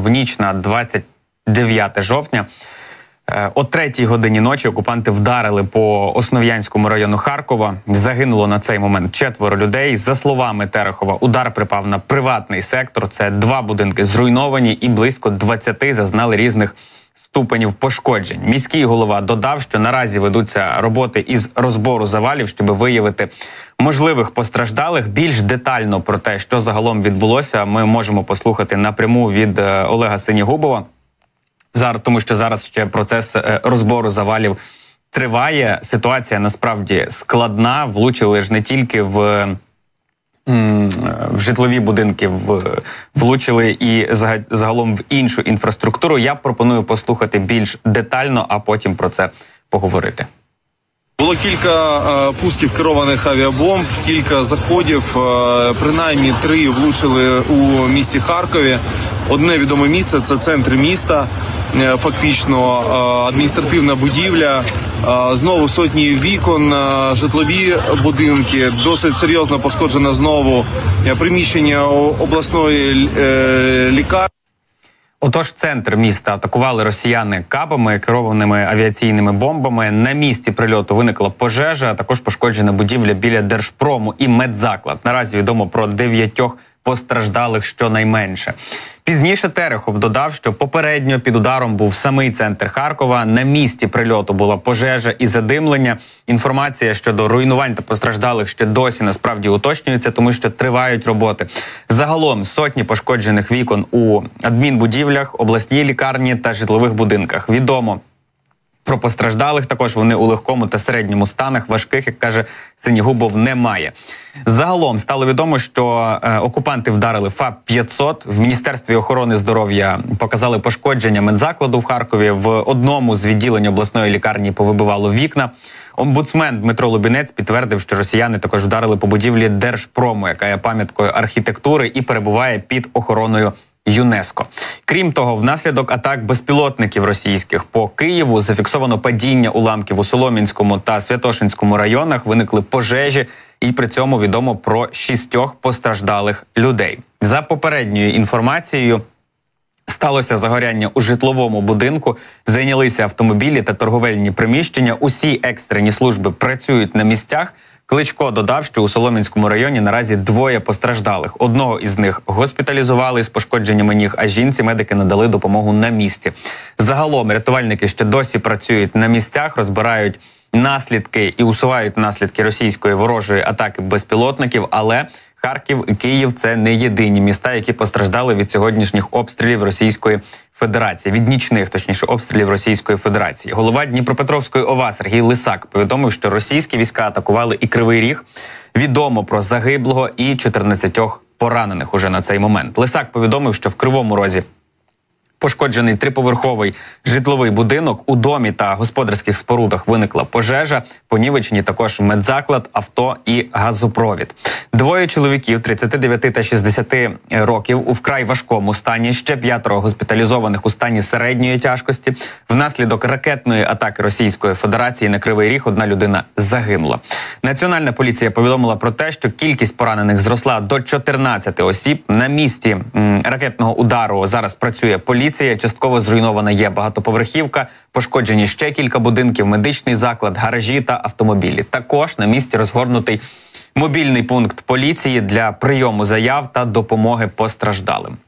в ніч на 29 жовтня. О 3-й годині ночі окупанти вдарили по Основ'янському району Харкова. Загинуло на цей момент 4 людей. За словами Терехова, удар припав на приватний сектор. Це 2 будинки зруйновані і близько 20 зазнали різних ступенів пошкоджень. Міський голова додав, що наразі ведуться роботи із розбору завалів, щоб виявити можливих постраждалих. Більш детально про те, що загалом відбулося, ми можемо послухати напряму від Олега Синігубова. Тому що зараз ще процес розбору завалів триває. Ситуація насправді складна. Влучили ж не тільки в житлові будинки, влучили і загалом в іншу інфраструктуру. Я пропоную послухати більш детально, а потім про це поговорити. Було кілька пусків керованих авіабомб, кілька заходів, принаймні 3 влучили у місті Харкові. Одне відоме місце – це центр міста, фактично адміністративна будівля, знову сотні вікон, житлові будинки, досить серйозно пошкоджено знову приміщення обласної лікарні. Отож, центр міста атакували росіяни кабами, керованими авіаційними бомбами. На місці прильоту виникла пожежа, а також пошкоджена будівля біля Держпрому і медзаклад. Наразі відомо про 9 постраждалих щонайменше. Пізніше Терехов додав, що попередньо під ударом був самий центр Харкова. На місці прильоту була пожежа і задимлення. Інформація щодо руйнувань та постраждалих ще досі насправді уточнюється, тому що тривають роботи. Загалом сотні пошкоджених вікон у адмінбудівлях, обласній лікарні та житлових будинках. Відомо про постраждалих, також вони у легкому та середньому станах, важких, як каже Синігубов, немає. Загалом стало відомо, що окупанти вдарили ФАП-500. В Міністерстві охорони здоров'я показали пошкодження медзакладу в Харкові. В одному з відділень обласної лікарні повибивало вікна. Омбудсмен Дмитро Лубінець підтвердив, що росіяни також вдарили по будівлі Держпрому, яка є пам'яткою архітектури і перебуває під охороною ЮНЕСКО. Крім того, внаслідок атак безпілотників російських по Києву зафіксовано падіння уламків у Солом'янському та Святошинському районах, виникли пожежі, і при цьому відомо про 6 постраждалих людей. За попередньою інформацією, сталося загоряння у житловому будинку, зайнялися автомобілі та торговельні приміщення. Усі екстрені служби працюють на місцях. Кличко додав, що у Солом'янському районі наразі 2 постраждалих. Одного із них госпіталізували з пошкодженнями ніг, а жінці медики надали допомогу на місці. Загалом рятувальники ще досі працюють на місцях, розбирають наслідки і усувають наслідки російської ворожої атаки безпілотників, але Харків і Київ – це не єдині міста, які постраждали від сьогоднішніх обстрілів Російської Федерації, від нічних, точніше, обстрілів Російської Федерації. Голова Дніпропетровської ОВА Сергій Лисак повідомив, що російські війська атакували і Кривий Ріг. Відомо про загиблого і 14 поранених уже на цей момент. Лисак повідомив, що в Кривому Розі пошкоджений 3-поверховий житловий будинок, у домі та господарських спорудах виникла пожежа, понівечені також медзаклад, авто і газопровід. 2 чоловіків 39 та 60 років у вкрай важкому стані, ще 5 госпіталізованих у стані середньої тяжкості. Внаслідок ракетної атаки Російської Федерації на Кривий Ріг 1 людина загинула. Національна поліція повідомила про те, що кількість поранених зросла до 14 осіб. На місці ракетного удару зараз працює поліція. Частково зруйнована є багатоповерхівка, пошкоджені ще кілька будинків, медичний заклад, гаражі та автомобілі. Також на місці розгорнутий мобільний пункт поліції для прийому заяв та допомоги постраждалим.